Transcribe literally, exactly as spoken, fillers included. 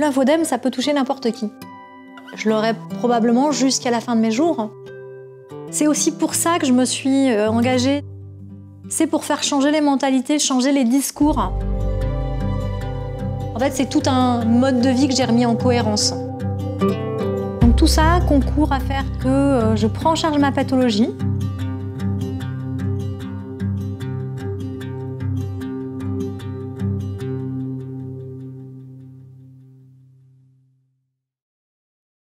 L'infodème, ça peut toucher n'importe qui. Je l'aurai probablement jusqu'à la fin de mes jours. C'est aussi pour ça que je me suis engagée. C'est pour faire changer les mentalités, changer les discours. En fait, c'est tout un mode de vie que j'ai remis en cohérence. Donc tout ça concourt à faire que je prends en charge ma pathologie,